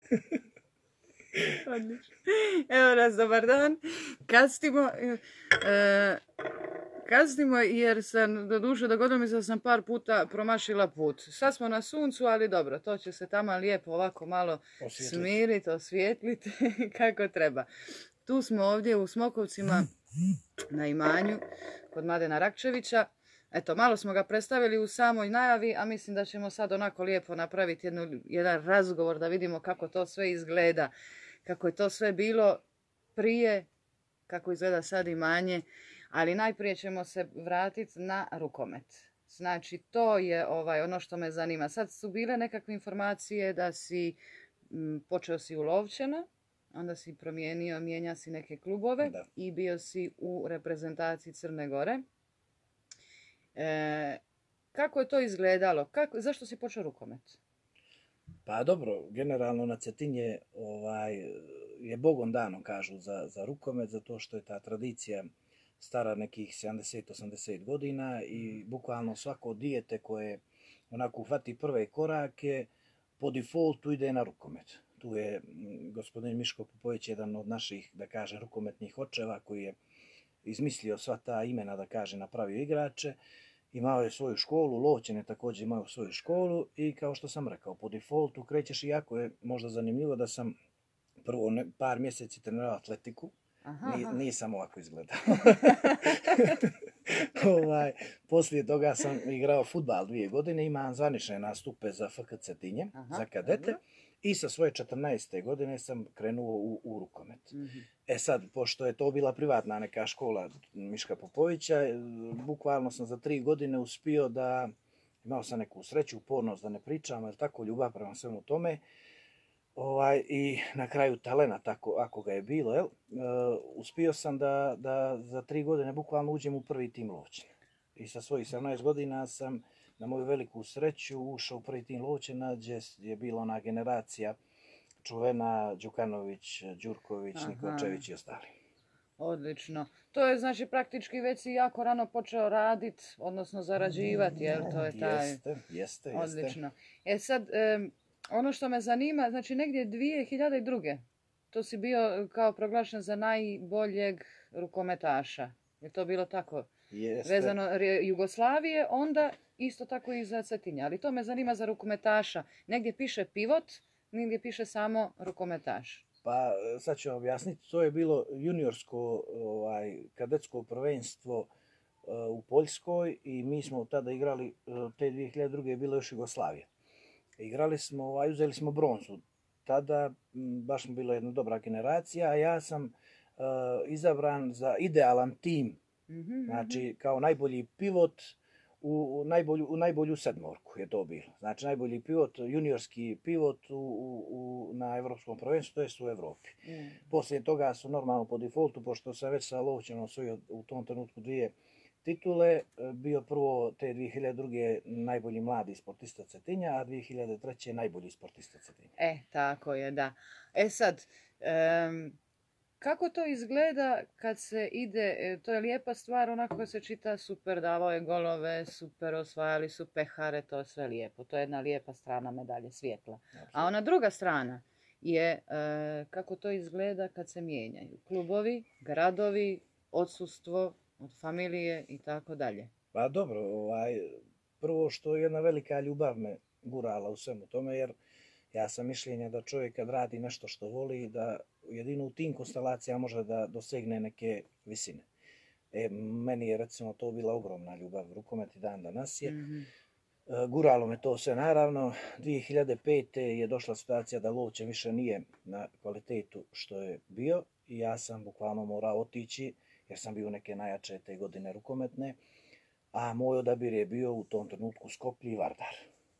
Odlično. Evo nas, dobar dan. Kasnimo jer sam, dogodilo mi se da sam par puta promašila put. Sad smo na suncu, ali dobro, to će se tamo lijepo ovako malo smiriti, osvijetliti kako treba. Tu smo ovdje u Smokovcima na imanju kod Mladena Rakčevića. Eto, malo smo ga predstavili u samoj najavi, a mislim da ćemo sad onako lijepo napraviti jedan razgovor da vidimo kako to sve izgleda, kako je to sve bilo prije, kako izgleda sad imanje, ali najprije ćemo se vratiti na rukomet. Znači, to je ono što me zanima. Sad su bile nekakve informacije da si počeo si u Lovćena, onda si promijenio, mijenja si neke klubove i bio si u reprezentaciji Crne Gore. Kako je to izgledalo? Zašto si počeo rukomet? Pa dobro, generalno na Cetinje je Bogom dano, kažu, za rukomet, zato što je ta tradicija stara nekih 70-80 godina i bukvalno svako dijete koje onako uhvati prve korake, po defaultu ide na rukomet. Tu je gospodin Miško Popović, jedan od naših, da kaže, rukometnih očeva koji je izmislio sva ta imena, da kaže, napravio igrače. Imao je svoju školu, Lovćen je također imao svoju školu i kao što sam rekao, po defaultu krećeš, iako je možda zanimljivo da sam prvo par mjeseci trenirao atletiku. Nisam ovako izgledao. Poslije toga sam igrao fudbal 2 godine, imam zvanične nastupe za FK Cetinje, za kadete. I sa svoje 14. godine sam krenuo u rukomet. Sad, pošto je to bila privatna neka škola Miška Popovića, bukvalno sam za 3 godine uspio da, imao sam neku sreću, upornost da ne pričam, ali tako, ljubav prema svemu tome. I na kraju talent, ako ga je bilo, uspio sam da za 3 godine bukvalno uđem u prvi tim Lovćena. I sa svojih 17 godina sam, na moju veliku sreću, ušao u prvi tim Lovćena, gdje je bila ona generacija čuvena Đukanović, Đurković, Nikolčević i ostali. Odlično. To je znači praktički već si jako rano počeo raditi, odnosno zarađivati, jel? To je taj... Jeste. Odlično. Sad, ono što me zanima, znači negdje 2002. To si bio kao proglašen za najboljeg rukometaša. Je to bilo tako? Jeste. Vezano Jugoslavije, onda isto tako i za Cetinje. Ali to me zanima za rukometaša. Negdje piše pivot, negdje piše samo rukometaš. Pa sad ću vam objasniti. To je bilo juniorsko kadetsko prvenstvo u Poljskoj i mi smo tada igrali, te 2002. je bilo još Jugoslavije. Igrali smo, uzeli smo bronzu. Tada baš smo bila jedna dobra generacija, a ja sam izabran za idealan tim. Znači, kao najbolji pivot u najbolju sedmorku je to bilo. Znači, najbolji pivot, juniorski pivot na evropskom prvenstvu, to jest u Evropi. Poslije toga su normalno po defaultu, pošto sam već sa Lovćenom osvojio u tom trenutku 2 titule, bio prvo te 2002. najbolji mladi sportista Cetinja, a 2003. najbolji sportista Cetinja. Tako je, da. Sad, kako to izgleda kad se ide, to je lijepa stvar, onako se čita super, davao je golove, super, osvajali su pehare, to je sve lijepo. To je jedna lijepa strana medalje, svjetla. A ona druga strana je kako to izgleda kad se mijenjaju klubovi, gradovi, odsustvo od familije i tako dalje. Pa dobro, prvo što je jedna velika ljubav me gurala u svemu tome, jer ja sam mišljenja da čovjek kad radi nešto što voli, da jedino u tim konstelacijama može da dosegne neke visine. Meni je recimo to bila ogromna ljubav, rukomet i dan danas je. Guralo me to sve, naravno. 2005. je došla situacija da Lovćen više nije na kvalitetu što je bio i ja sam bukvalno morao otići jer sam bio neke najjače te godine rukometne, a moj odabir je bio u tom trenutku Skoplje i Vardar.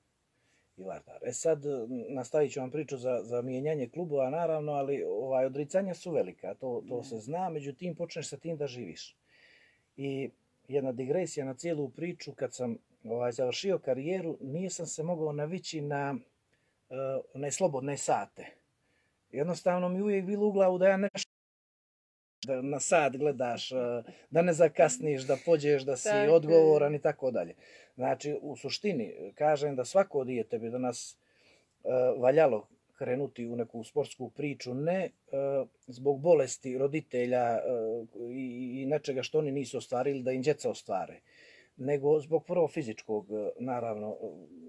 Sad nastavit ću vam priču za mijenjanje klubova, naravno, ali odricanja su velika, to se zna, međutim počneš sa tim da živiš. I jedna digresija na cijelu priču, kad sam završio karijeru, nisam se mogao navići na one slobodne sate. Jednostavno mi uvijek bilo u glavu da ja nešto da na sat gledaš, da ne zakasniš, da pođeš, da si odgovoran i tako dalje. Znači, u suštini, kažem da svako dijete bi danas valjalo krenuti u neku sportsku priču, ne zbog bolesti roditelja i nečega što oni nisu ostvarili da im djeca ostvare, nego zbog prvo fizičkog, naravno,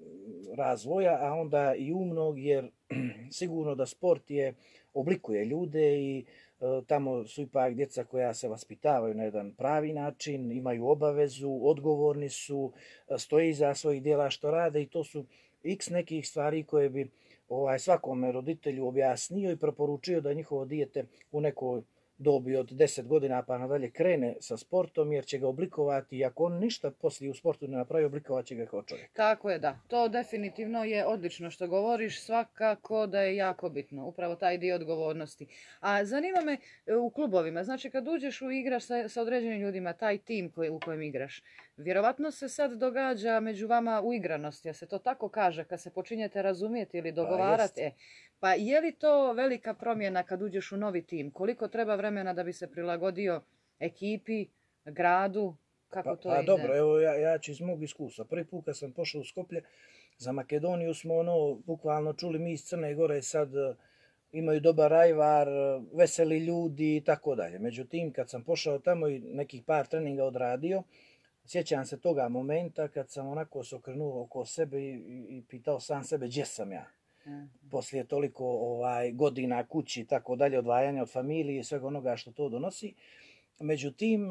razvoja, a onda i umnog, jer sigurno da sport oblikuje ljude i tamo su ipak djeca koja se vaspitavaju na jedan pravi način, imaju obavezu, odgovorni su, stoji iza svojih djela što rade i to su x nekih stvari koje bi svakome roditelju objasnio i preporučio da njihovo dijete u nekoj dobi od 10 godina pa nadalje krene sa sportom, jer će ga oblikovati i ako on ništa poslije u sportu ne napravi, oblikovat će ga kao čovjek. Tako je, da. To definitivno je odlično što govoriš, svakako da je jako bitno, upravo taj dio odgovornosti. A zanima me u klubovima, znači kad uđeš u igraš sa određenim ljudima, taj tim u kojem igraš, vjerovatno se sad događa među vama uigranost, ja se to tako kaže, kad se počinjete razumjeti ili dogovarati. Pa je li to velika promjena kad uđeš u novi tim? Koliko treba vremena da bi se prilagodio ekipi, gradu? Kako to ide? Dobro, evo ja ću iz mog iskustva. Prvi put kad sam pošao u Skoplje, za Makedoniju smo bukvalno čuli mi iz Crne Gore sad imaju dobar ajvar, veseli ljudi i tako dalje. Međutim, kad sam pošao tamo i nekih par treninga odradio, sjećam se toga momenta kad sam onako se okrenuo oko sebe i pitao sam sebe gdje sam ja. Poslije toliko godina kući i tako dalje, odvajanja od familije i svega onoga što to donosi. Međutim,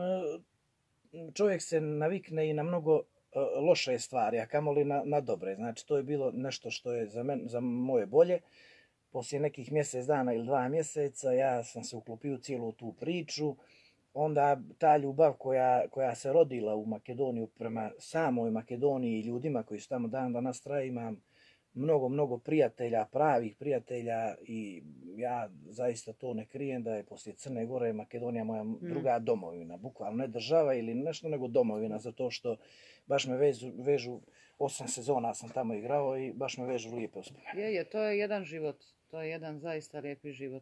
čovjek se navikne i na mnogo loše stvari, a kamoli na dobre. Znači, to je bilo nešto što je za moje bolje. Poslije nekih mjesec dana ili 2 mjeseca ja sam se uklopio u cijelu tu priču. Onda ta ljubav koja se rodila u Makedoniju prema samoj Makedoniji i ljudima koji su tamo dan danas traje, imam mnogo prijatelja, pravih prijatelja i ja zaista to ne krijem da je poslije Crne Gore Makedonija moja druga domovina. Bukvalno ne država ili nešto nego domovina, zato što baš me vežu 8 sezona sam tamo igrao i baš me vežu lijepe uspomene. To je jedan život, to je jedan zaista lijepi život.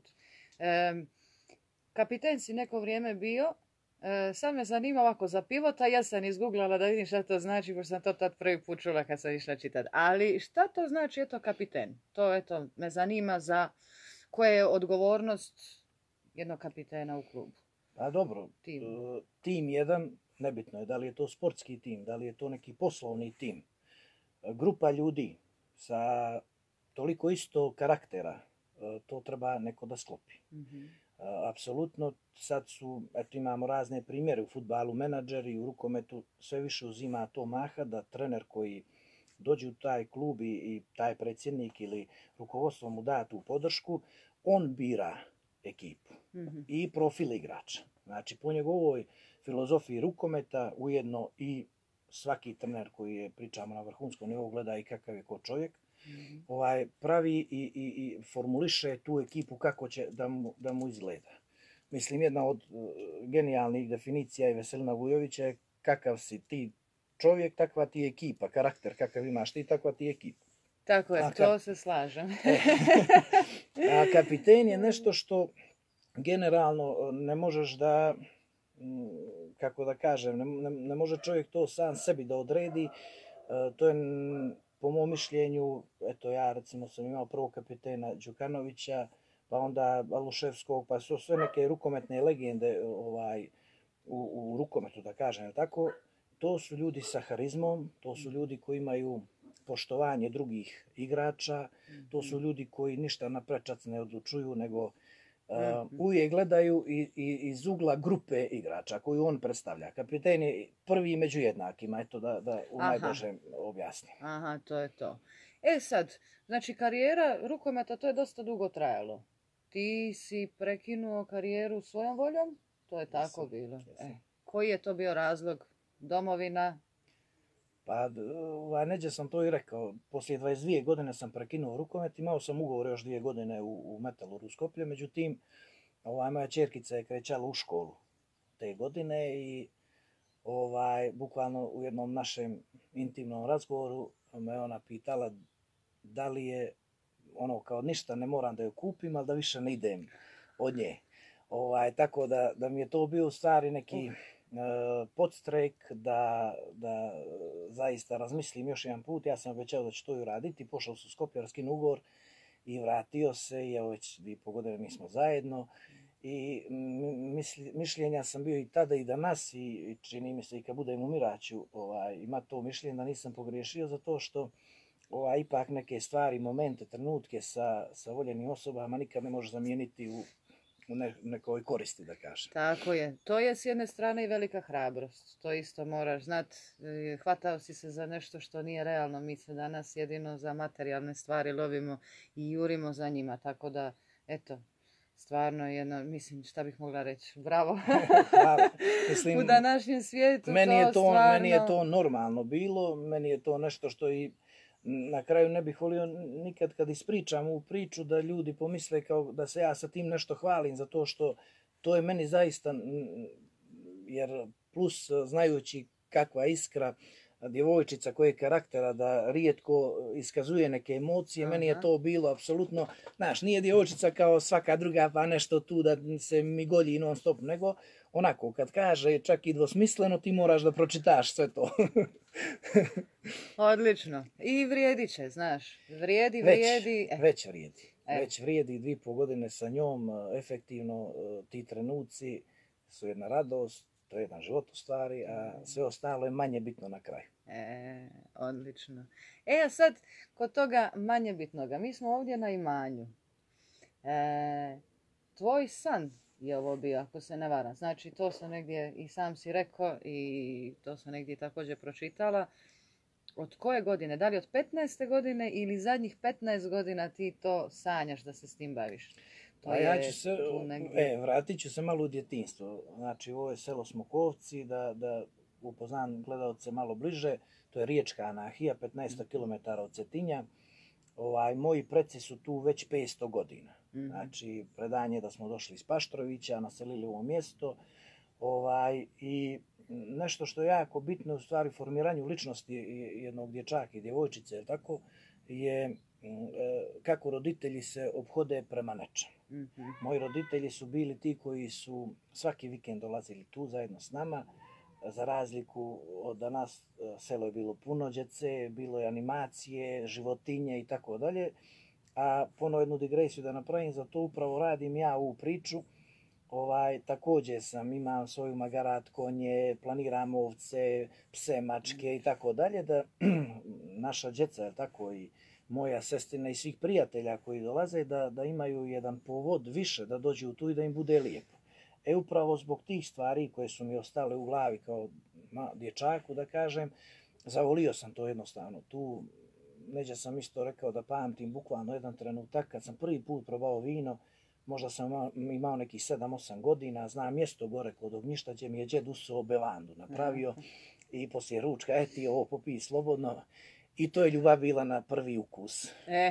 Kapiten si neko vrijeme bio, sad me zanima ovako za pivota, ja sam izgooglala da vidim šta to znači, pošto sam to tad prvi put čula kad sam išla čitati. Ali šta to znači kapiten? To me zanima za koja je odgovornost jednog kapitena u klubu. Pa dobro, tim jedan, nebitno je da li je to sportski tim, da li je to neki poslovni tim. Grupa ljudi sa toliko isto karaktera, to treba neko da sklopi. Apsolutno, sad imamo razne primjere u fudbalu, menadžeri, u rukometu, sve više uzima to maha da trener koji dođe u taj klub i taj predsjednik ili rukovodstvo mu da tu podršku, on bira ekipu i profil igrača. Znači, po njegovoj filozofiji rukometa ujedno i svaki trener koji je, pričamo na vrhunskom nivou, gleda i kakav je ko čovjek, pravi i formuliše tu ekipu kako će da mu izgleda. Mislim, jedna od genijalnih definicija i Veselina Vujovića je kakav si ti čovjek, takva ti je ekipa, karakter kakav imaš ti, takva ti je ekipa. Tako je, to se slažem. A kapiten je nešto što generalno ne možeš da, kako da kažem, ne može čovjek to sam sebi da odredi. To je po mom mišljenju, eto ja recimo sam imao prvog kapitena Đukanovića, pa onda Aluševskog, pa su sve neke rukometne legende u rukometu, da kažem, tako. To su ljudi sa harizmom, to su ljudi koji imaju poštovanje drugih igrača, to su ljudi koji ništa na prečac ne odlučuju, nego uvijek gledaju iz ugla grupe igrača koju on predstavlja. Kapiten je prvi među jednakima, eto da u najboljem objasnim. Aha, to je to. Sad, znači karijera rukometa, to je dosta dugo trajalo. Ti si prekinuo karijeru svojom voljom? To je tako bilo. Koji je to bio razlog? Domovina? Pa, neđe sam to i rekao. Poslije 22 godine sam prekinuo rukomet, imao sam ugovor još 2 godine u Metaluru u Skoplje, međutim, moja ćerkica je krećala u školu te godine i bukvalno u jednom našem intimnom razgovoru me ona pitala da li je kao ništa ne moram da joj kupim, ali da više ne idem od nje. Tako da mi je to bio u stvari neki podstrek da zaista razmislim još jedan put. Ja sam obećao da ću to i uraditi. Pošao sam u Skopje, raskinuo ugovor i vratio se i evo već 2,5 godine mi smo zajedno. I mišljenja sam bio i tada i danas i čini mi se i kad budem umiraću ima to mišljenje da nisam pogriješio zato što ipak neke stvari, momente, trenutke sa voljenim osobama nikad ne može zamijeniti u nekoj koristi, da kažem. Tako je. To je s jedne strane i velika hrabrost. To isto moraš znat. Hvatao si se za nešto što nije realno. Mi se danas jedino za materijalne stvari lovimo i jurimo za njima. Tako da, eto, stvarno jedno, mislim, šta bih mogla reći, bravo. Hvala. Mislim, u današnjem svijetu meni je to normalno bilo, meni je to nešto što i na kraju ne bih volio nikad kad ispričam ovu priču da ljudi pomisle kao da se ja sa tim nešto hvalim, zato što to je meni zaista, jer plus znajući kakva iskra, djevojčica koje karaktera da rijetko iskazuje neke emocije, meni je to bilo apsolutno, znaš, nije djevojčica kao svaka druga pa nešto tu da se mi golji non stop, nego onako kad kaže čak i dvosmisleno ti moraš da pročitaš sve to. Odlično. I vrijedit će, znaš. Vrijedi. Već vrijedi. Već vrijedi 2,5 godine sa njom, efektivno ti trenuci su jedna radost, to je jedan život u stvari, a sve ostalo je manje bitno na kraju. Odlično. A sad, kod toga manje bitnoga, mi smo ovdje na imanju. Tvoj san je ovo bio, ako se ne varam. Znači, to sam negdje i sam si rekao i to sam negdje također pročitala. Od koje godine? Da li od 15. godine ili zadnjih 15 godina ti to sanjaš da se s tim baviš? Vratit ću se malo u djetinjstvo. Znači, ovo je selo Smokovci, da upoznam gledalce malo bliže. To je riječka Anahija, 15 km od Cetinja. Moji preci su tu već 500 godina. Znači, predanje da smo došli iz Paštrovića, naselili ovo mjesto. I nešto što je jako bitno u stvari formiranju ličnosti jednog dječaka i djevojčice, tako, je kako roditelji se ophode prema nečem. Moji roditelji su bili ti koji su svaki vikend dolazili tu zajedno s nama. Za razliku od danas, selo je bilo puno djece, bilo je animacije, životinje i tako dalje. A ponovo jednu digresiju da napravim, za to upravo radim ja ovu priču. Također imam svoju magarat, konje, planiram ovce, pse, mačke i tako dalje, da naša djeca, tako i moja sestrina i svih prijatelja koji dolaze, da imaju jedan povod više, da dođu tu i da im bude lijepo. Upravo zbog tih stvari koje su mi ostale u glavi kao dječaku, da kažem, zavolio sam to jednostavno. Tu neđe sam isto rekao da pamtim bukvalno jedan trenutak kad sam prvi put probao vino, možda sam imao nekih 7-8 godina, znam mjesto gore kod Ognjišta gdje mi je djed uso bevandu napravio i poslije ručka, ti ovo popij slobodno. I to je ljubav bila na prvi ukus.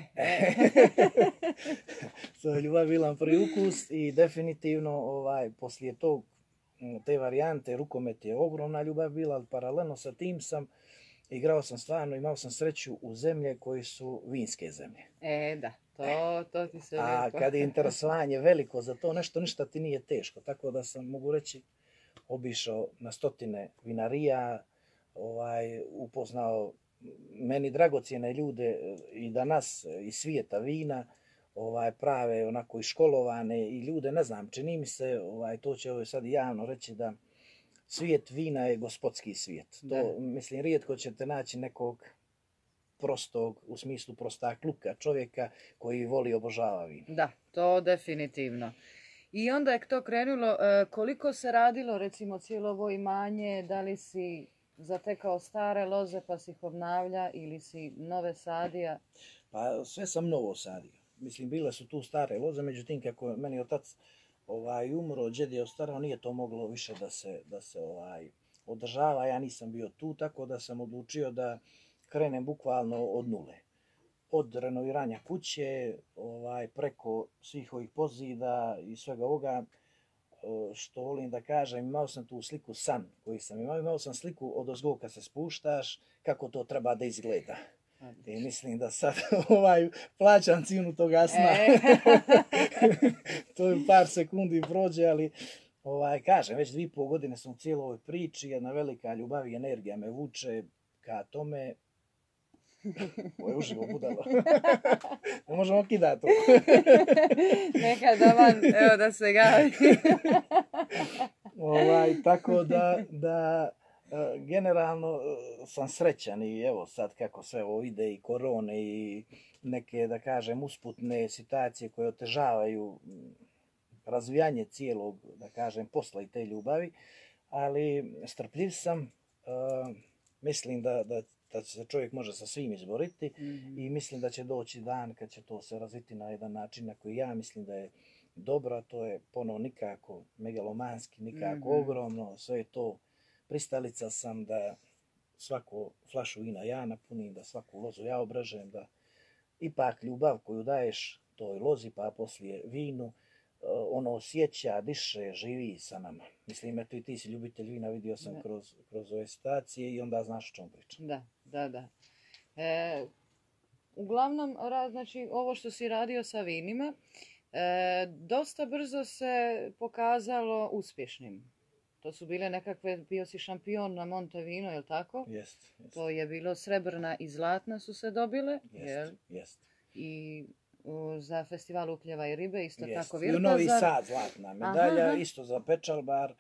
To je ljubav bila na prvi ukus i definitivno poslije te varijante rukomet je ogromna ljubav bila, ali paralelno sa tim igrao sam stvarno, imao sam sreću u zemlje koji su vinske zemlje. Da, to ti se lijepo. A kad je interesovanje veliko za to nešto, ništa ti nije teško. Tako da sam, mogu reći, obišao na stotine vinarija, upoznao meni dragocjene ljude i danas iz svijeta vina, prave onako i školovane i ljude, ne znam, čini mi se, to će ovo sad javno reći da svijet vina je gospodski svijet. To, mislim, rijetko ćete naći nekog prostog, u smislu prostakluka čovjeka koji voli i obožava vino. Da, to definitivno. I onda je to krenulo, koliko se radilo recimo cijelo ovo imanje, da li si zatekao stare loze pa si ih obnavlja ili si nove sadija? Pa sve sam novo sadio. Mislim, bile su tu stare loze, međutim kako je meni otac umro, džed je ostarao, nije to moglo više da se održava. Ja nisam bio tu, tako da sam odlučio da krenem bukvalno od nule. Od renoviranja kuće, preko svih ovih pozida i svega ovoga, što volim da kažem, imao sam tu sliku san koji sam imao sam sliku od ozgo kad se spuštaš, kako to treba da izgleda. I mislim da sad plaćam cijenu toga sna. To je par sekundi prođe, ali kažem, već 2,5 godine sam u cijeloj ovoj priči, jedna velika ljubav i energija me vuče ka tome. Ovo je uživo budalo. Ne možemo kidati to. Neka Daman, evo da se gavi. Tako da generalno sam srećan i evo sad kako sve ovo ide i korone i neke, da kažem, usputne situacije koje otežavaju razvijanje cijelog, da kažem, posla i te ljubavi, ali strpljiv sam, mislim da se čovjek može sa svim izboriti i mislim da će doći dan kad će to se razviti na jedan način na koji ja mislim da je dobro, a to je ponovo nikako megalomanski, nikako ogromno, sve je to. Pristalica sam da svaku flašu vina ja napunim, da svaku lozu ja obražem, da ipak ljubav koju daješ toj lozi pa poslije vinu, ono osjeća, diše, živi sa nama. Mislim, eto i ti si ljubitelj vina, vidio sam kroz ove situacije i onda znaš o čemu pričam. Da. Uglavnom, znači, ovo što si radio sa vinima, dosta brzo se pokazalo uspješnim. To su bile nekakve, bio si šampion na Montevino, je li tako? Jest. To je bilo srebrna i zlatna su se dobile. Jest. I za festival Ukljeva i ribe isto tako Virtazar. I u Novi Sad zlatna medalja, isto za Pečalbar.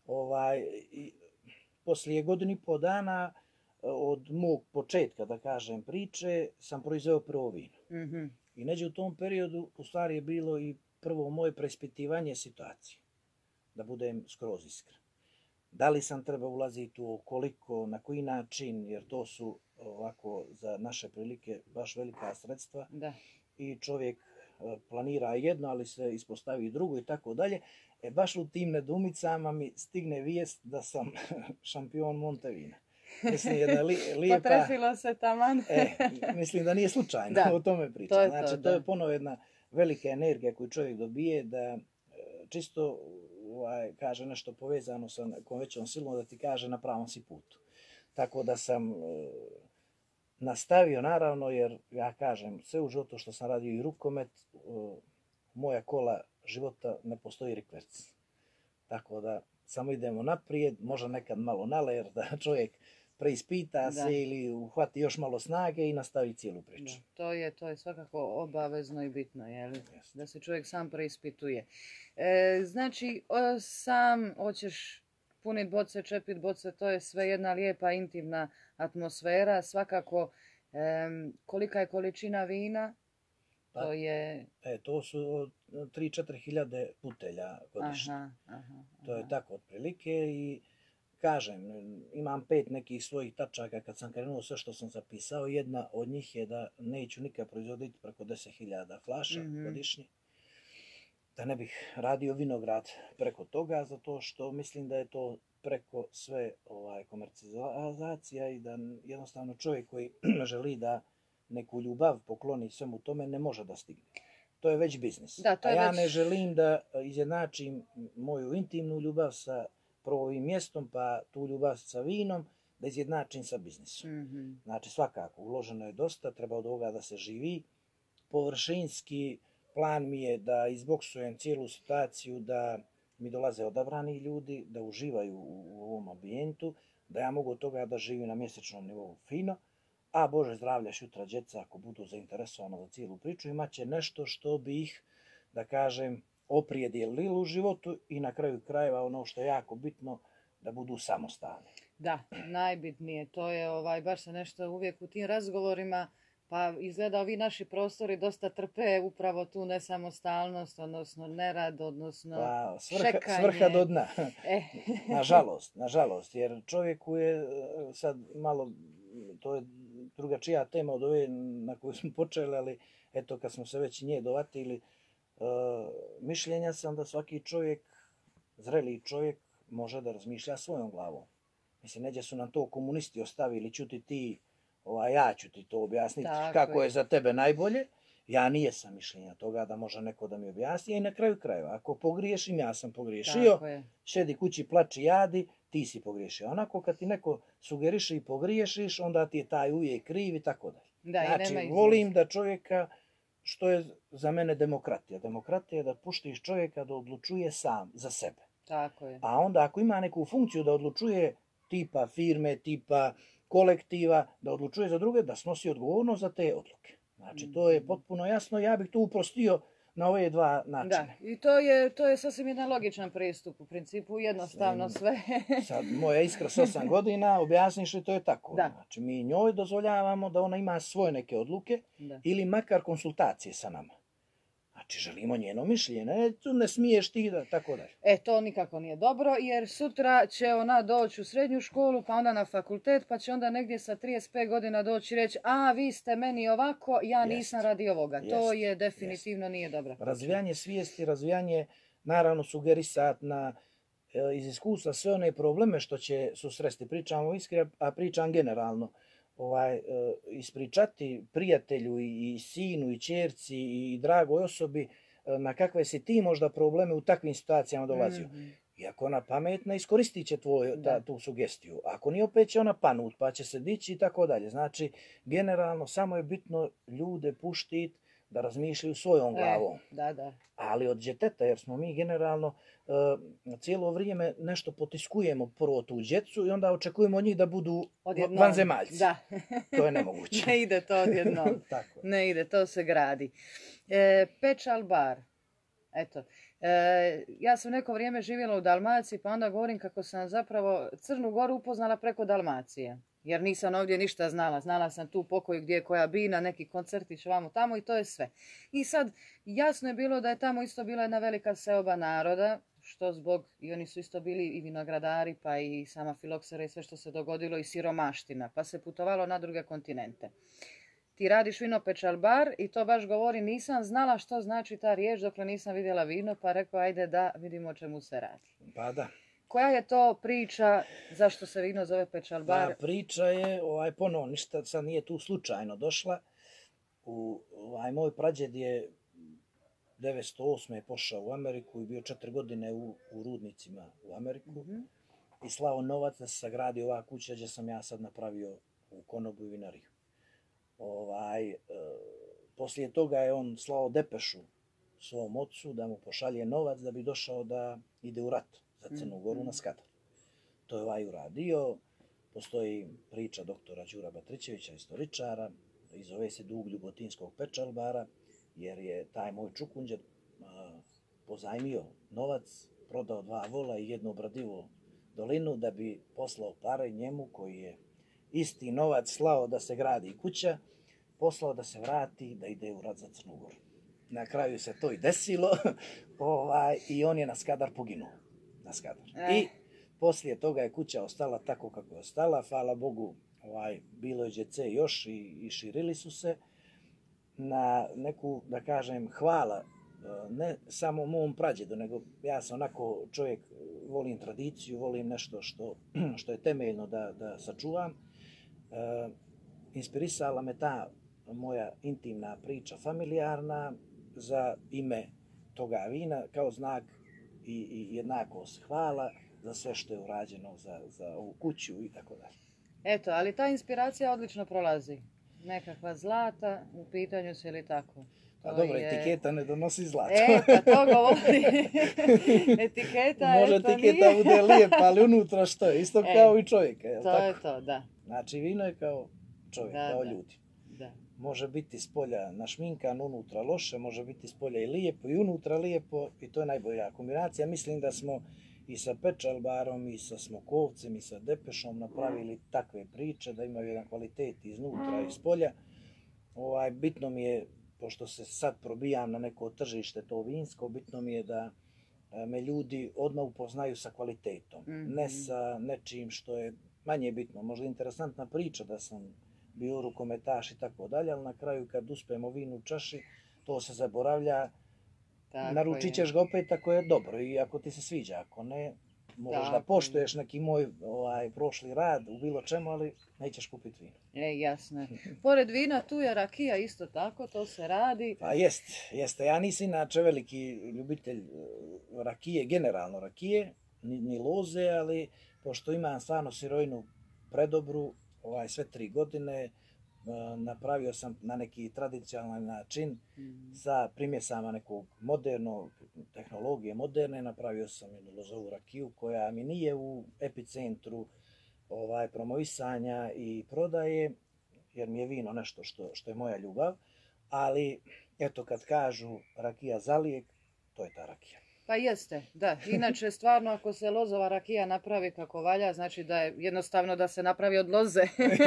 Poslije godinu i po dana od mog početka, da kažem, priče, sam proizveo prvo vino. I neđe u tom periodu u stvari je bilo i prvo moje preispitivanje situacije. Da budem skroz iskren. Da li sam trebao ulaziti u koliko, na koji način, jer to su ovako za naše prilike baš velika sredstva. Da. I čovjek planira jedno, ali se ispostavi i drugo i tako dalje. Baš u tim nedumicama mi stigne vijest da sam šampion Montevina. Mislim, jedna lijepa... Potrefilo se taman. Mislim da nije slučajno, o tome pričam. Znači, to je ponovo jedna velika energija koju čovjek dobije da čisto kaže nešto povezano sa nekom većom silom, da ti kaže na pravom si putu. Tako da sam nastavio, naravno, jer ja kažem, sve u životu što sam radio i rukomet, moja kola života ne postoji rikverc. Tako da samo idemo naprijed, možda nekad malo naler, da čovjek preispita se ili uhvati još malo snage i nastavi cijelu priču. To je svakako obavezno i bitno, da se čovjek sam preispituje. Znači, sam hoćeš puniti boce, čepit boce, to je sve jedna lijepa, intimna atmosfera. Svakako, kolika je količina vina? To je... To su 3-4 hiljade butelja godišnje. To je tako otprilike i kažem, imam 5 nekih svojih tačaka kad sam krenuo sve što sam zapisao. Jedna od njih je da neću nikad proizvoditi preko 10.000 flaša godišnje. Da ne bih radio vinograd preko toga, zato što mislim da je to preko sve komercijalizacija i da jednostavno čovjek koji želi da neku ljubav pokloni svemu tome ne može da stigne. To je već biznis. A ja ne želim da izjednačim moju intimnu ljubav sa ovim mjestom, pa tu ljubav sa vinom, da izjednačim sa biznisom. Znači svakako, uloženo je dosta, treba od ovoga da se živi. Površinski plan mi je da izboksujem cijelu situaciju, da mi dolaze odabrani ljudi, da uživaju u ovom ambijentu, da ja mogu od toga da živim na mjesečnom nivou fino, a Bože zdravlja šutra djeca ako budu zainteresovani za cijelu priču, imat će nešto što bi ih, da kažem, oprijedjelilo u životu i na kraju krajeva ono što je jako bitno, da budu samostalni. Da, najbitnije. To je baš se nešto uvijek u tim razgovorima, pa izgleda ovi naši prostori dosta trpe upravo tu nesamostalnost, odnosno nerad, odnosno šekanje. Svrha do dna. Nažalost, jer čovjeku je sad malo, to je drugačija tema od ove na koju smo počeli, ali eto kad smo se već nje dovatili, mišljenja sam da svaki čovjek, zreli čovjek, može da razmišlja svojom glavom. Mislim, neđe su nam to komunisti ostavili, čuti ti, ja ću ti to objasniti kako je za tebe najbolje. Ja nijesam mišljenja toga da može neko da mi objasni. I na kraju krajeva, ako pogriješim, ja sam pogriješio, šedi kući, plači, jadi, ti si pogriješio. Onako kad ti neko sugeriše i pogriješiš, onda ti je taj uvijek kriv i tako dalje. Znači, volim da čovjeka, što je za mene demokratija. Demokratija je da puštiš čovjeka da odlučuje sam za sebe. Tako je. A onda ako ima neku funkciju da odlučuje tipa firme, tipa kolektiva, da odlučuje za druge, da snosi odgovornost za te odluke. Znači, to je potpuno jasno. Ja bih to uprostio na ove dva načina. Da, i to je sasvim jedan logičan pristup. U principu jednostavno sve. Sad, moja iskra s 8 godina, objasniš li to je tako. Da. Znači, mi njoj dozvoljavamo da ona ima svoje neke odluke ili makar konsultacije sa nama. Znači, želimo njeno mišljenje, ne, tu ne smiješ ti da, tako dalje. To nikako nije dobro, jer sutra će ona doći u srednju školu, pa onda na fakultet, pa će onda negdje sa 35 godina doći i reći, a vi ste meni ovako, ja nisam radi ovoga. To je definitivno nije dobro. Razvijanje svijesti, razvijanje, naravno, sugerisat na iz iskustva sve one probleme što će susresti. Pričamo iskri, a pričam generalno. Ispričati prijatelju i sinu i ćerci i dragoj osobi na kakve si ti možda probleme u takvim situacijama dolazio. I ako ona pametna, iskoristit će tu sugestiju. Ako nije, opet će ona panut, pa će se dići i tako dalje. Znači, generalno, samo je bitno ljude puštiti da razmišljaju svojom glavom. Ali od djeteta, jer smo mi generalno cijelo vrijeme nešto potiskujemo prvo tu djecu i onda očekujemo od njih da budu vanzemaljci. To je nemoguće. Ne ide to odjednom. Ne ide, to se gradi. Pečal bar. Eto. Ja sam neko vrijeme živjela u Dalmaciji, pa onda govorim kako sam zapravo Crnu Goru upoznala preko Dalmacije. Jer nisam ovdje ništa znala. Znala sam tu pokoju gdje je koja bina, neki koncertić vamo tamo i to je sve. I sad, jasno je bilo da je tamo isto bila jedna velika seoba naroda, što zbog, i oni su isto bili i vinogradari, pa i sama filoksera i sve što se dogodilo, i siromaština, pa se putovalo na druge kontinente. Ti radiš vino pečal bar i to baš govori, nisam znala što znači ta riječ dokle nisam vidjela vino, pa rekao, ajde da vidimo o čemu se radi. Pa da. Koja je to priča, zašto se vino zove pečal bar? Priča je, ponovo, ništa sad nije tu slučajno došla. Moj prađed je 1908. pošao u Ameriku i bio 4 godine u rudnicima u Ameriku. I slao novac da se sagradi ova kuća gdje sam ja sad napravio u konobu i vinariju. Poslije toga je on slao depešu svom ocu da mu pošalje novac da bi došao da ide u rat za Crnu Goru na Skadar. To je uradio. Postoji priča doktora Đura Batrićevića, istoričara, i zove se Dug Ljubotinskog pečal bara, jer je taj moj čukunđer pozajmio novac, prodao 2 vola i jednu obradivu dolinu da bi poslao pare njemu koji je isti novac slao da se gradi kuća, poslao da se vrati, da ide u rat za Crnu Goru. Na kraju se to i desilo i on je na Skadar poginuo. I poslije toga je kuća ostala tako kako je ostala. Hvala Bogu, bilo je djece još i širili su se. Na neku, da kažem, hvala, ne samo mom prađedu, nego ja sam onako čovjek, volim tradiciju, volim nešto što je temeljno da sačuvam. Inspirisala me ta moja intimna priča, familijarna, za ime toga vina, kao znak i jednakost hvala za sve što je urađeno za ovu kuću i tako dalje. Eto, ali ta inspiracija odlično prolazi. Nekakva zlata, u pitanju se ili tako? Pa dobro, etiketa ne donosi zlato. Pa to govori. Etiketa, može etiketa bude lijepa, ali unutra što je? Isto kao i čovjeka, je li tako? To je to, da. Znači, vino je kao čovjek, kao ljudi. Da. Može biti spolja našminkan, unutra loše, može biti spolja i lijepo i unutra lijepo i to je najbolja kombinacija. Mislim da smo i sa pečal barom, i sa smokovcem, i sa depešom napravili takve priče da imaju jedan kvalitet iznutra i spolja. Bitno mi je, pošto se sad probijam na neko tržište to vinsko, bitno mi je da me ljudi odmah upoznaju sa kvalitetom, ne sa nečim što je manje bitno. Možda interesantna priča da sam bio rukometaš i tako dalje, ali na kraju kad uspemo vin u čaši, to se zaboravlja. Naručit ćeš ga opet ako je dobro i ako ti se sviđa, ako ne, možeš da poštuješ neki moj prošli rad u bilo čemu, ali nećeš kupiti vino. Jasno. Pored vina tu je rakija isto tako, to se radi. Pa jeste. Ja nisam inače veliki ljubitelj rakije, generalno rakije, ni loze, ali pošto imam stvarno sirovinu predobru, sve 3 godine, napravio sam na neki tradicionalan način sa primjesama nekog modernog tehnologije moderne, napravio sam jednu lozovu rakiju koja mi nije u epicentru promovisanja i prodaje, jer mi je vino nešto što je moja ljubav, ali eto kad kažu rakija za lijek, to je ta rakija. Pa jeste, da. Inače, stvarno, ako se lozova rakija napravi kako valja, znači da je jednostavno da se napravi od loze.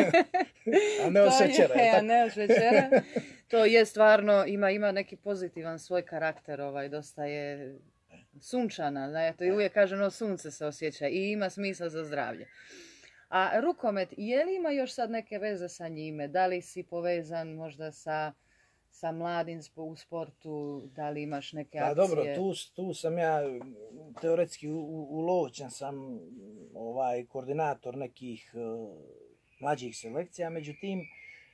A ne od šećera. A ne od šećera. To je stvarno, ima neki pozitivan svoj karakter, dosta je sunčana. Eto, i uvijek kaže, sunce se osjeća i ima smisla za zdravlje. A rukomet, je li ima još sad neke veze sa njime? Da li si povezan možda sa mladim u sportu, da li imaš neke akcije? Pa dobro, tu sam ja teoretski ulovčen sam koordinator nekih mlađih selekcija, međutim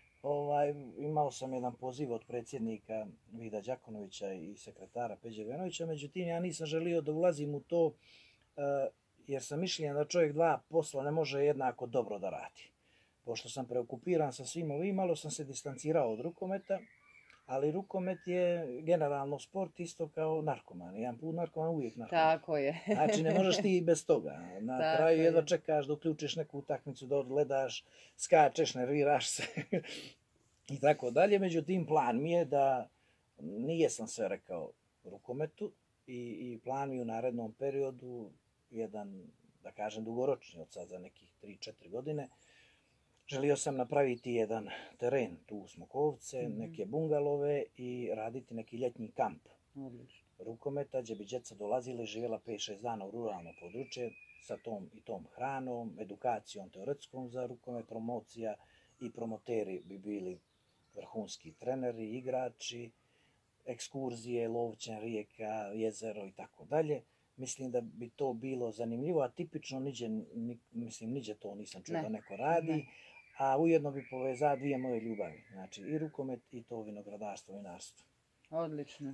imao sam jedan poziv od predsjednika Vida Đakonovića i sekretara Peđe Venovića, međutim ja nisam želio da ulazim u to jer sam mišljenja da čovjek dva posla ne može jednako dobro da radi. Pošto sam preokupiran sa svim ovim, malo sam se distancirao od rukometa, ali rukomet je generalno sport isto kao narkoman. Jedan put narkoman, uvijek narkoman. Tako je. Znači ne možeš ti bez toga. Na kraju jedva čekaš da uključiš neku utakmicu, da odgledaš, skačeš, nerviraš se i tako dalje. Međutim, plan mi je da nije sam sve rekao rukometu i plan mi u narednom periodu jedan, da kažem, dugoročni od sad za nekih 3-4 godine. Želio sam napraviti jedan teren tu u Smokovce, neke bungalove i raditi neki ljetni kamp rukometa, gdje bi djeca dolazili, živjela 5-6 dana u ruralno područje sa tom i tom hranom, edukacijom teoretskom za rukomet, promocija i promoteri bi bili vrhunski treneri, igrači, ekskurzije, lovčen, rijeka, jezero i tako dalje. Mislim da bi to bilo zanimljivo, a tipično niđe to nisam čuo da neko radi, a ujedno bi povezao dvije moje ljubavi, znači i rukomet i to vinogradarstvo, vinarstvo. Odlično.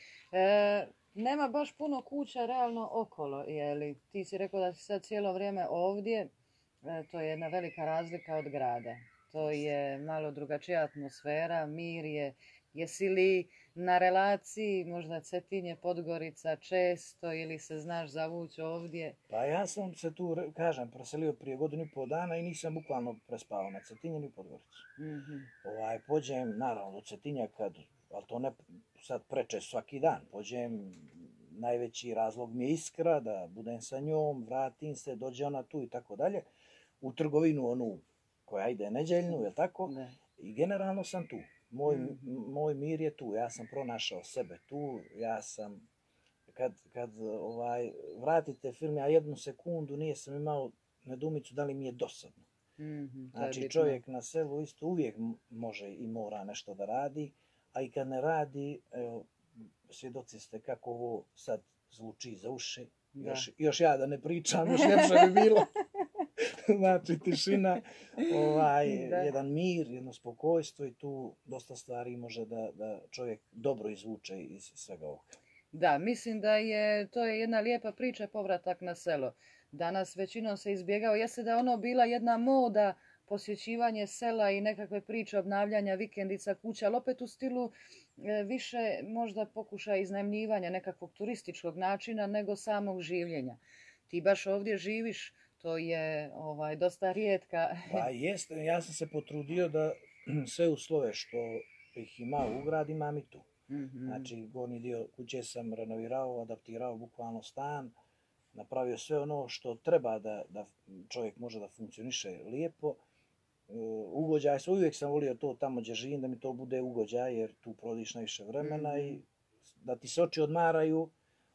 Nema baš puno kuća realno okolo, jeli? Ti si rekao da si sad cijelo vrijeme ovdje, to je jedna velika razlika od grada. To je malo drugačija atmosfera, mir je. Jesi li na relaciji možda Cetinje, Podgorica često ili se znaš zavući ovdje? Pa ja sam se tu, kažem, preselio prije 1,5 dana i nisam bukvalno prespao na Cetinje ni Podgoricu. Pođem, naravno, do Cetinja ali to ne sad preče svaki dan, pođem, najveći razlog mi je iskra, da budem sa njom, vratim se, dođe ona tu i tako dalje, u trgovinu onu koja ide neđeljnu, je tako? Ne. I generalno sam tu. Moj mir je tu, ja sam pronašao sebe tu, ja sam, kad vratite film, ja 1 sekundu nisam imao nedoumicu da li mi je dosadno. Znači čovjek na selu isto uvijek može i mora nešto da radi, a i kad ne radi, evo, svjedoci ste kako ovo sad zvuči za uši, još ja da ne pričam, još ljepše bi bilo. Znači tišina, jedan mir, jedno spokojstvo i tu dosta stvari može da čovjek dobro izvuče iz svega ovoga. Da, mislim da to je jedna lijepa priča, povratak na selo. Danas većinom se izbjegao, jeste da je ono bila jedna moda, posjećivanje sela i nekakve priče obnavljanja vikendica, kuća, ali opet u stilu više možda pokušaj iznajmljivanja nekakvog turističkog načina nego samog življenja. Ti baš ovdje živiš, to je dosta rijetka. Pa jeste, ja sam se potrudio da sve uslove što ih ima u grad imam i tu. Znači, gornji dio kuće sam renovirao, adaptirao bukvalno stan, napravio sve ono što treba da čovjek može da funkcioniše lijepo. Ugođaj, uvijek sam volio to tamo gdje živim, da mi to bude ugođaj, jer tu prodiš najviše vremena i da ti se oči odmaraju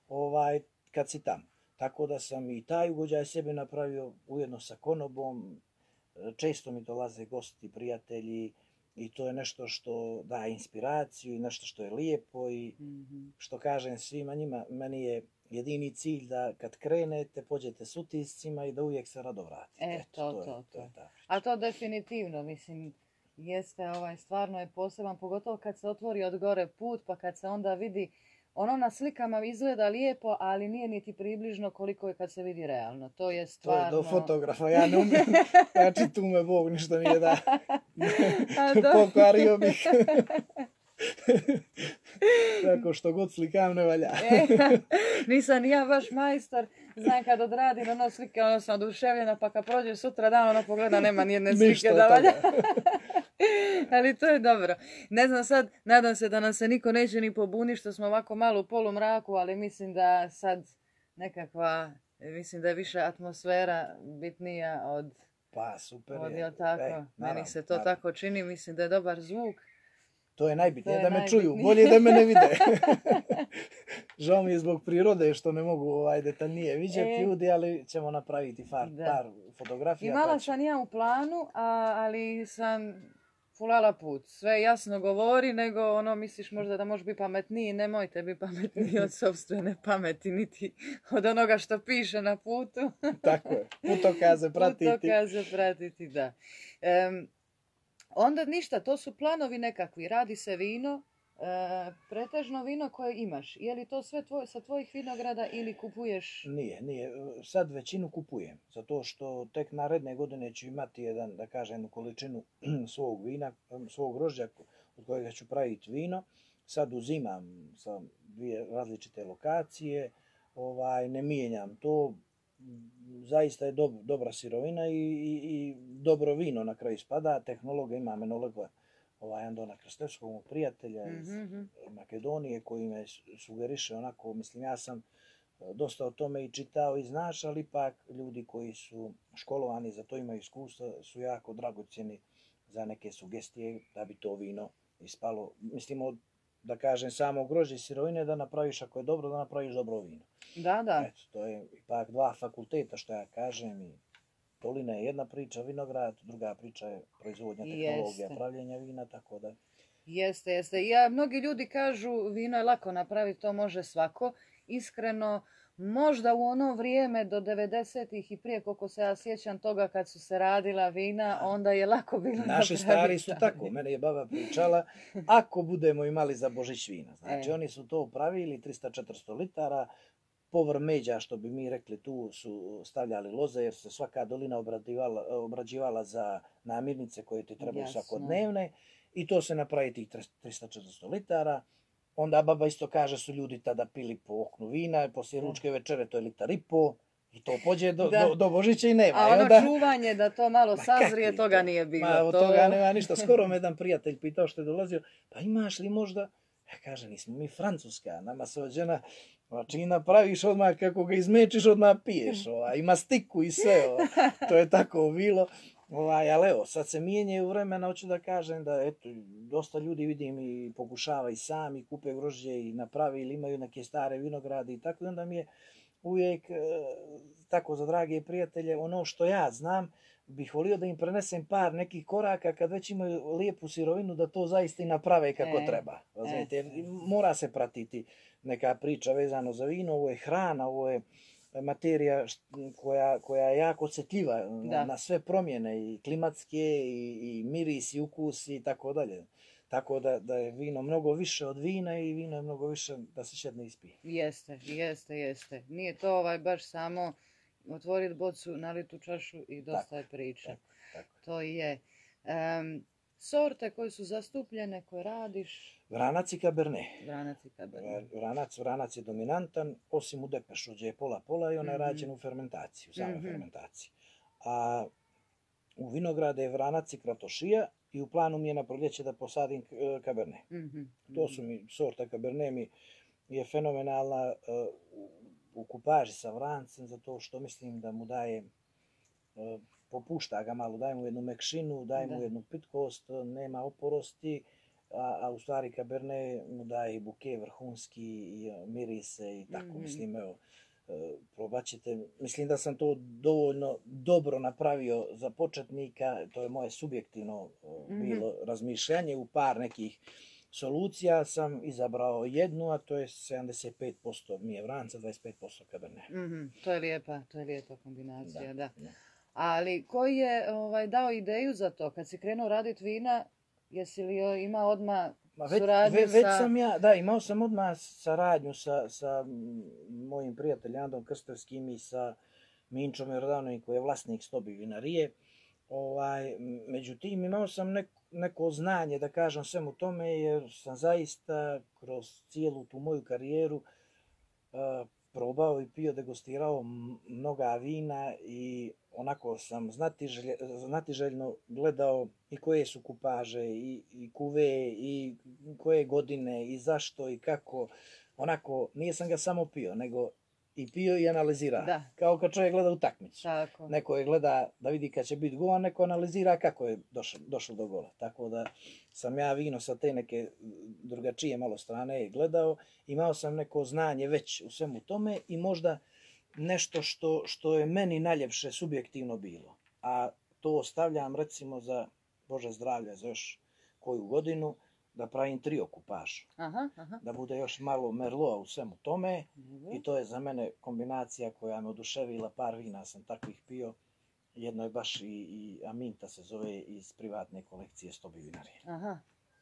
kad si tamo. Tako da sam i taj ugođaj sebi napravio ujedno sa konobom. Često mi dolaze gosti, prijatelji i to je nešto što daje inspiraciju i nešto što je lijepo i što kažem svima njima, meni je jedini cilj da kad krenete, pođete s utiscima i da uvijek se rado vratite. To. A to definitivno, mislim, jeste, stvarno je poseban, pogotovo kad se otvori od gore put, pa kad se onda vidi, ono na slikama izgleda lijepo, ali nije niti približno koliko je kad se vidi realno. To je stvarno... To je do fotografa, ja ne umijem. Znači tu me Bog ništa nije da. Pokvario bih. Tako što god slikam ne valja. Nisam ja baš majstor, Znam kad odradim ono slike, ono sam oduševljena, pa kad prođe sutra dan, ono pogleda, nema nijedne slike Ništa da od valja. toga. Ali to je dobro. Ne znam sad, nadam se da nam se niko neće ni pobuni što smo ovako malo u polumraku, ali mislim da sad nekakva, mislim da je više atmosfera bitnija od... Pa, super Od, je. jel tako? Naravno, Meni se to naravno. tako čini, mislim da je dobar zvuk. To je najbitnije, To je da me čuju, najbitnije. bolje da me ne vide. Žao mi je zbog prirode što ne mogu detaljnije vidjeti ljudi, ali ćemo napraviti par fotografija. Imala pa će- sam ja u planu, ali sam fulala put. Sve jasno govori, nego ono misliš možda da možeš biti pametniji, nemojte biti pametniji od sopstvene pameti, niti od onoga što piše na putu. Tako je, putokaze pratiti. Putokaze pratiti, da. Onda ništa, to su planovi nekakvi. Radi se vino, pretežno vino koje imaš. Je li to sve sa tvojih vinograda ili kupuješ? Nije. Sad većinu kupujem, zato što tek naredne godine ću imati da kažem, količinu svog vina, svog grožđa od kojega ću praviti vino. Sad uzimam sa 2 različite lokacije, ne mijenjam to. Zaista je dobra sirovina i dobro vino na kraju spada. Tehnologa imam enologa Andona Krstevskog, mog prijatelja iz Makedonije, koji me sugeriše onako, mislim, ja sam dosta o tome i čitao i znaš, ali ipak ljudi koji su školovani za to, imaju iskustva, su jako dragocjeni za neke sugestije da bi to vino ispalo, mislim, od, da kažem, samo grožđe i sirovine, da napraviš, ako je dobro, da napraviš dobro vino. Da. Eto, to je ipak 2 fakulteta, što ja kažem, i Tolina je jedna priča, vinograd, druga priča je proizvodnja, tehnologija, pravljenja vina, tako da... Jeste. Mnogi ljudi kažu vino je lako napraviti, to može svako. Iskreno, možda u ono vrijeme do 90-ih i prije, koliko se ja sjećam toga kad su se radila vina, onda je lako bilo napraviti. Naši stari su tako, mene je baba pričala, ako budemo imali za Božić vina. Znači, oni su to pravili, 300-400 litara, povrh međa, što bi mi rekli, tu su stavljali loze, jer se svaka dolina obrađivala za namirnice koje ti trebaju svakodnevne. I to se napravi tih 300-400 litara. Onda baba isto kaže, su ljudi tada pili po oknu vina, poslije ručke večere to je 1,5 litara. I to pođe do Božića i nema. A ono čuvanje da to malo sazrije, toga nije bilo. Od toga nema ništa. Skoro me jedan prijatelj pitao što je dolazio, pa imaš li možda... Ja kaže, nismo mi Francuska, nama se ođena... Znači, napraviš odmah, kako ga izmečiš, odmah piješ. Ima stiku i sve. To je tako bilo. Ali evo, sad se mijenjaju vremena, hoću da kažem da eto, dosta ljudi vidim i pokušava i sami, kupe grožđe i napravi ili imaju neke stare vinograde i tako. I onda mi je uvijek, tako za drage prijatelje, ono što ja znam, bih volio da im prenesem par nekih koraka kad već imaju lijepu sirovinu da to zaista i naprave kako treba. Mora se pratiti neka priča vezano za vino, ovo je hrana, ovo je materija koja je jako osjetljiva na sve promjene i klimatske i miris i ukus i tako dalje. Tako da je vino mnogo više od vina i vino je mnogo više da se šedne ispije. Jeste. Nije to baš samo otvoriti bocu, naliti u čašu i dosta je priče. Tako. To je. Sorte koje su zastupljene, koje radiš? Vranac i Cabernet. Vranac je dominantan, osim u depešu, gdje je pola-pola i ona je rađena u fermentaciji, u samoj fermentaciji. A u vinograde je vranac i kratošija i u planu mi je na proljeće da posadim Cabernet. To su mi, sorta Cabernet mi je fenomenalna u kupaži sa vrancem, zato što mislim da mu daje, popušta ga malo, daje mu jednu mekšinu, daje mu jednu pitkost, nema oporosti, a u stvari Cabernet mu daje i buke vrhunski, i mirise i tako. Mislim, evo, probat ćete. Mislim da sam to dovoljno dobro napravio za početnika, to je moje subjektivno bilo razmišljanje. U par nekih solucija sam izabrao jednu, a to je 75% mi je vranca, 25% Cabernet. To je lijepa kombinacija, da. Ali koji je dao ideju za to? Kad si krenuo raditi vina, jesi li imao odmah suradnju imao sam odmah saradnju sa mojim prijateljem Andom Krstevskim i sa Minčom Jordanovićem, koji je vlasnik Stobi vinarije. Međutim, imao sam neko znanje, da kažem, svemu tome, jer sam zaista kroz cijelu tu moju karijeru probao i pio, degustirao mnoga vina i onako sam znatiželjno gledao i koje su kupaže i kuve i koje godine i zašto i kako. Onako, nije sam ga samo pio, nego i pio i analizira. Da. Kao kad čovjek gleda utakmicu. Tako. Neko je gleda da vidi kad će biti gol, a neko analizira kako je došlo do gola. Tako da sam ja vino sa te neke drugačije malo strane gledao. Imao sam neko znanje već u svemu tome i možda nešto što je meni najljepše subjektivno bilo. A to ostavljam recimo za Bože zdravlje za još koju godinu, da pravim trio kupaž. Da bude još malo merloa u svemu tome. I to je za mene kombinacija koja me oduševila. Par vina sam takvih pio. Jedno je baš i Aminta se zove iz privatne kolekcije Stobi vinarije.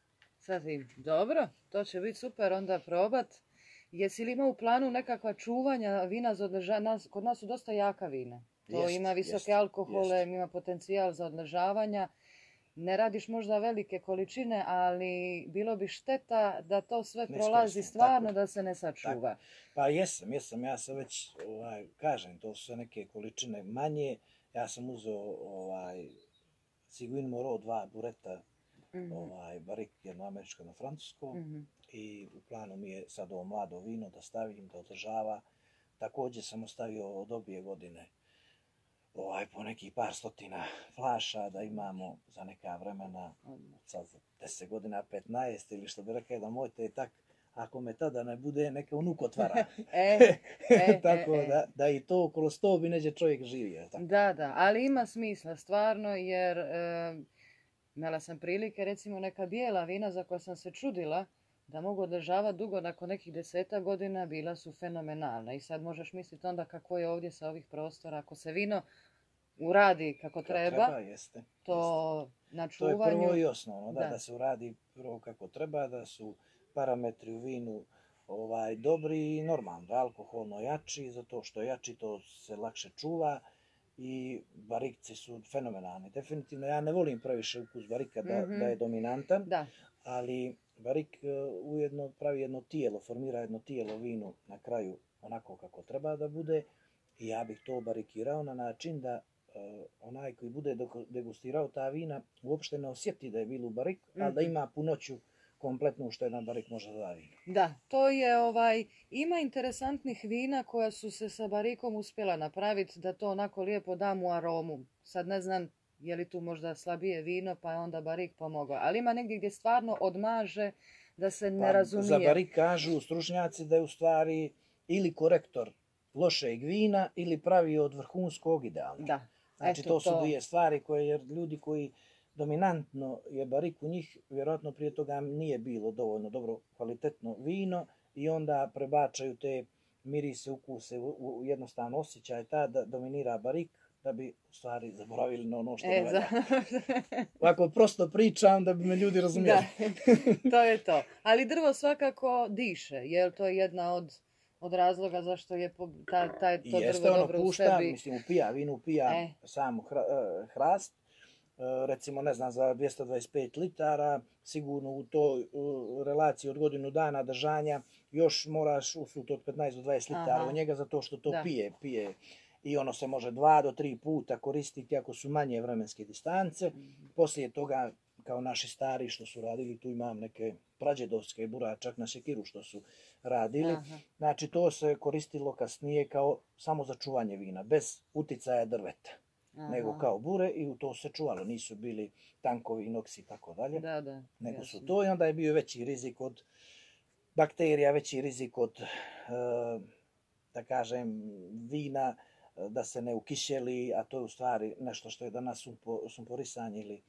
Dobro, to će biti super onda probat. Jesi li imao u planu nekakva čuvanja vina za odležavanje? Kod nas su dosta jaka vina. To ima visoke alkohole, ima potencijal za odležavanja. Ne radiš možda velike količine, ali bilo bi šteta da to sve prolazi stvarno, da se ne sačuva. Pa jesam. Ja sam već, kažem, to su sve neke količine manje. Ja sam uzeo Seguin Moreau 2 bureta, barik jedno američko, jedno francusko. I u planu mi je sad ovo mlado vino da stavim, da održava. Također sam ostavio od obje godine po nekih par stotina flaša da imamo za neka vremena, sad za 10 godina, 15 ili što bi rekao da moj tak, ako me tada ne bude, neka unuk otvara. Tako da i to okolo 100 bi neđe čovjek živio. Da, ali ima smisla stvarno jer imala sam prilike recimo neka bijela vina za koja sam se čudila da mogu održavati dugo, nakon nekih 10 godina bila su fenomenalna. I sad možeš misliti onda kako je ovdje sa ovih prostora. Ako se vino uradi kako treba, to na čuvanju... To je prvo i osnovno, da se uradi prvo kako treba, da su parametri u vinu dobri i normalno, da alkoholno jači, zato što jači to se lakše čuva i barikci su fenomenalni. Definitivno ja ne volim previše ukus barika da je dominantan, ali barik ujedno pravi jedno tijelo, formira jedno tijelo vinu na kraju onako kako treba da bude i ja bih to barikirao na način da onaj koji bude degustirao ta vina uopšte ne osjeti da je bilo u barik, ali da ima punoću kompletnu što jedan barik može da da vino. Da, to je ima interesantnih vina koja su se sa barikom uspjela napraviti da to onako lijepo da mu aromu. Sad ne znam je li tu možda slabije vino pa je onda barik pomogao. Ali ima negdje gdje stvarno odmaže da se ne razumije. Za barik kažu stručnjaci da je u stvari ili korektor lošeg vina ili pravi od vrhunskog idealno. Da. Znači to su dvije stvari koje jer ljudi koji dominantno je barik u njih, vjerojatno prije toga nije bilo dovoljno dobro kvalitetno vino i onda prebačaju te mirise, ukuse u jednostavno osjećaj da dominira barik, da bi u stvari zaboravili na ono što ne valja. Ovako prosto pričam da bi me ljudi razumjeli. Da, to je to. Ali drvo svakako diše, jer to je jedna od razloga zašto je to drvo dobro u sebi. Mislim, vino upija sam hrast. Recimo, ne znam, za 225 litara, sigurno u toj relaciji od godinu dana držanja, još moraš usut od 15 do 20 litara u njega, zato što to pije. I ono se može 2 do 3 puta koristiti ako su manje vremenske distance. Poslije toga, kao naši stari što su radili, tu imam neke prađedovske bura, čak na sekiru što su radili. Znači, to se koristilo kasnije kao samo za čuvanje vina, bez uticaja drveta. Nego kao bure i u to se čuvalo. Nisu bili tankovi, inoksi i tako dalje. Nego su to i onda je bio veći rizik od bakterija, veći rizik od, da kažem, vina, da se ne ukišeli, a to je u stvari nešto što je danas sumporisan ili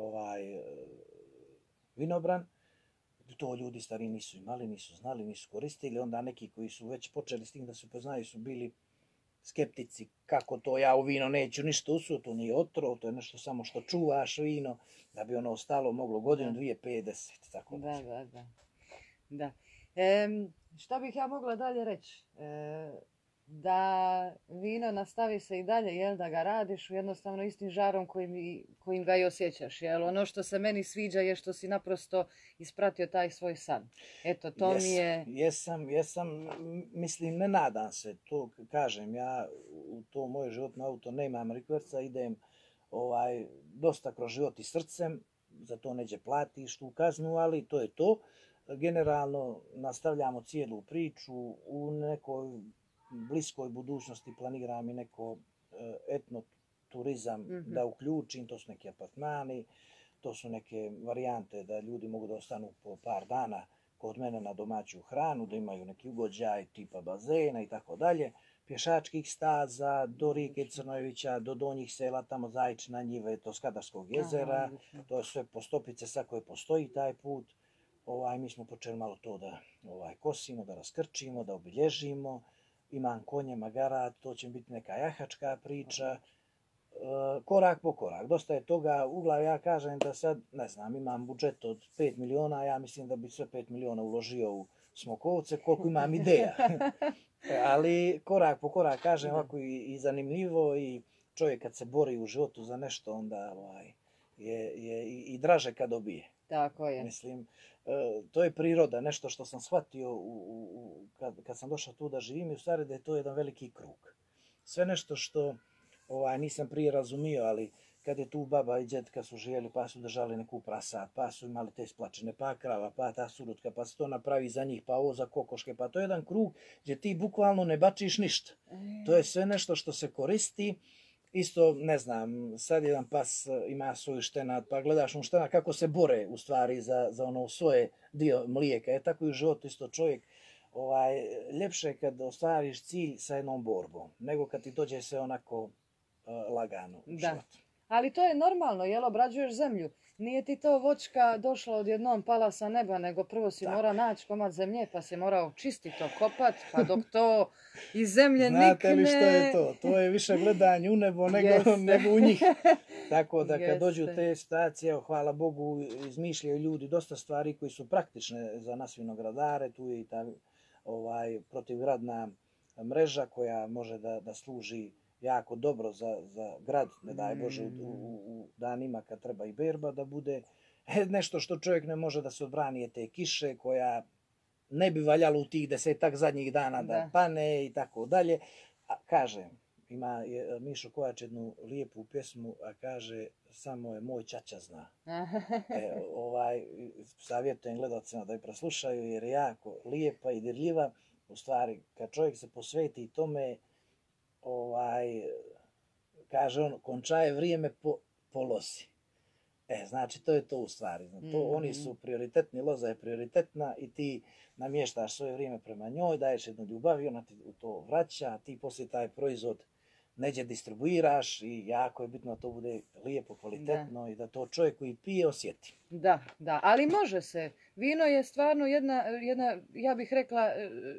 vinobran. To ljudi stari nisu imali, nisu znali, nisu koristili. Onda neki koji su već počeli s tim da se upoznaju su bili skeptici kako to ja u vino neću ništa usuti, to nije otrov, to je nešto samo što čuvaš vino, da bi ono ostalo moglo godinu, 2, 5, 10, tako da. Šta bih ja mogla dalje reći? da vino nastavi se i dalje, jel, da ga radiš jednostavno istim žarom kojim ga i osjećaš, jel? Ono što se meni sviđa je što si naprosto ispratio taj svoj san. Eto, to mi je... Jesam, mislim, ne nadam se, to kažem, ja u to moje životno auto nemam rikverca, idem dosta kroz život i srcem, za to neđe platiš tu kaznu, ali to je to. Generalno nastavljamo cijelu priču, u nekoj bliskoj budućnosti planiram i neko etnoturizam da uključim, to su neki apartmani, to su neke varijante da ljudi mogu da ostanu po par dana kod mene na domaću hranu, da imaju neki ugođaj tipa bazena i tako dalje, pješačkih staza do rijeke Crnojevića, do donjih sela, tamo Zaječna njive, do Skadarskog jezera, to je sve po stopice sad koje postoji taj put. Mi smo počeli malo to da kosimo, da raskrčimo, da obilježimo. Imam konje, magarat, to će biti neka jahačka priča. Korak po korak. Dosta je toga u glavi, ja kažem da sad, ne znam, imam budžet od 5 miliona, ja mislim da bi sve 5 miliona uložio u Smokovce, koliko imam ideja. Ali korak po korak, kažem, ovako i zanimljivo i čovjek kad se bori u životu za nešto, onda je i draže kad dobije. Tako je. Mislim, to je priroda, nešto što sam shvatio kad sam došao tu da živim i u stvari da je to jedan veliki krug. Sve nešto što nisam prije razumio, ali kad je tu baba i djed kad su živjeli pa su držali neku prasad, pa su imali te splačene, pa krava, pa ta surutka, pa se to napravi za njih, pa ovo za kokoške, pa to je jedan krug gdje ti bukvalno ne bačiš ništa. To je sve nešto što se koristi. Isto, ne znam, sad jedan pas ima svoju štenad, pa gledaš mu štenad kako se bore u stvari za ono svoje dio mlijeka. Tako i u životu isto čovjek, ljepše kad ostvariš cilj sa jednom borbom, nego kad ti dođe sve onako lagano u život. Ali to je normalno, jel, obrađuješ zemlju. Nije ti to voćka došla odjednom, pala sa neba, nego prvo si morao naći komad zemlje, pa si morao čistiti to, kopat, pa dok to iz zemlje nikne... Znate li što je to? To je više gledanje u nebo nego u njih. Tako da kad dođu te situacije, hvala Bogu, izmišljaju ljudi dosta stvari koji su praktične za nas vinogradare. Tu je i ta protivgradna mreža koja može da služi jako dobro za grad, ne daj Bože, u danima kad treba i berba da bude. Nešto što čovjek ne može da se odbrani je te kiše koja ne bi valjalo u tih 10 zadnjih dana da pane i tako dalje. A kažem, ima Mišo Kovač jednu lijepu pjesmu, a kaže samo je moj ćaća zna. Savjetujem gledalcima da je preslušaju jer je jako lijepa i dirljiva. U stvari, kad čovjek se posveti tome, kaže on, konča je vrijeme po lozi. Znači, to je to u stvari. Oni su prioritetni, loza je prioritetna i ti namještaš svoje vrijeme prema njoj, daješ jednu ljubav i ona ti to vraća, a ti poslije taj proizvod neđe distribuiraš i jako je bitno da to bude lijepo, kvalitetno i da to čovjek koji pije osjeti. Da, ali može se. Vino je stvarno jedna ja bih rekla,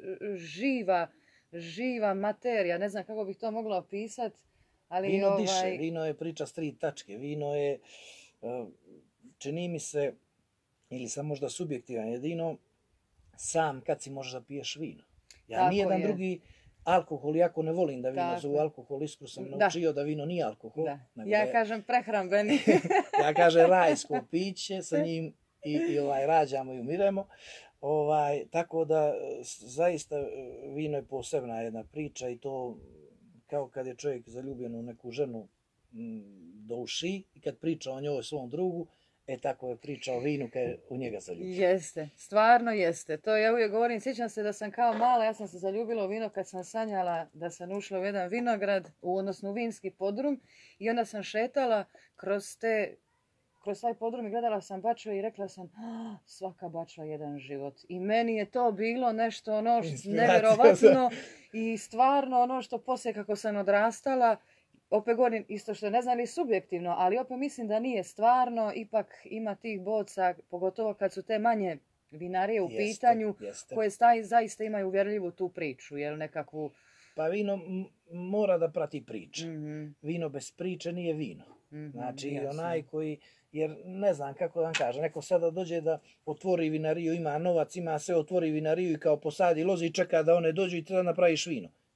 živa materija, ne znam kako bih to mogla opisati. Vino diše, vino je priča s 3 tačke, vino je, čini mi se, ili sam možda subjektivan, jedino sam kad si možeš da piješ vino. Ja nijedan drugi alkohol, jako ne volim da vino zovu alkohol, iskru sam naučio da vino nije alkohol. Ja kažem prehrambeni. Ja kažem rajsko piće, sa njim i rađamo i umiremo. Tako da zaista vino je posebna jedna priča i to kao kad je čovjek zaljubljen u neku ženu do uši i kad priča o njoj svom drugu, tako je priča o vinu kad je u njega zaljubljen. Jeste, stvarno jeste. To ja uvijek govorim, sjećam se da sam kao mala, ja sam se zaljubila u vino kad sam sanjala da sam ušla u jedan vinograd, odnosno u vinski podrum i onda sam šetala kroz taj podrum i gledala sam bačve i rekla sam svaka bačva jedan život. I meni je to bilo nešto nevjerovatno i stvarno ono što poslije kako sam odrastala, opet govorim isto što ne znam li subjektivno, ali opet mislim da nije stvarno, ipak ima tih boca, pogotovo kad su te manje vinarije u pitanju, koje zaista imaju uvjerljivu tu priču, jel nekakvu... Pa vino mora da prati priče. Vino bez priče nije vino. Znači onaj koji, jer ne znam kako da vam kažem, neko sada dođe da otvori vinariju, ima novac, ima sve, otvori vinariju i kao posadi lozi i čeka da one dođu i treba napraviš vino.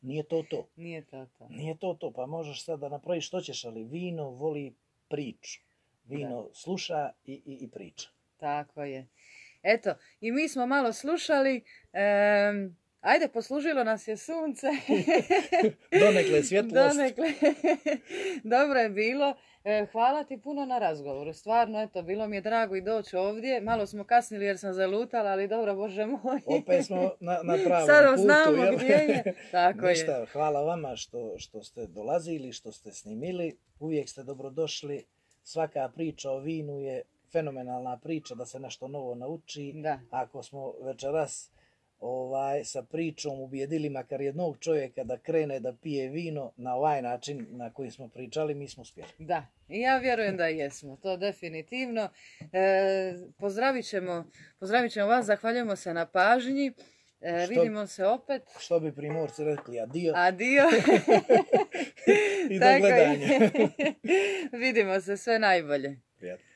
nije to to. Nije to to. Nije to to, pa možeš sad da napraviš što ćeš, ali vino voli priču. Vino sluša i priča. Tako je. Eto, i mi smo malo slušali, ajde, poslužilo nas je sunce. Donekle svjetlost. Donekle. Dobro je bilo. Hvala ti puno na razgovoru. Stvarno, eto, bilo mi je drago i doći ovdje. Malo smo kasnili jer sam zalutala, ali dobro, Bože moj. Opet smo na pravom Sad putu. znamo gdje je. Tako Ništa, je. hvala vama što ste dolazili, što ste snimili. Uvijek ste dobrodošli. Svaka priča o vinu je fenomenalna priča da se nešto novo nauči. Da. Ako smo večeras sa pričom ubijedili makar jednog čovjeka da krene da pije vino na ovaj način na koji smo pričali, mi smo uspjeli. Da, i ja vjerujem da jesmo, to definitivno. Pozdravit ćemo vas, zahvaljujemo se na pažnji. Vidimo se opet. Što bi Primorci rekli, adio. Adio. I do gledanja. Vidimo se, sve najbolje. Prijatno.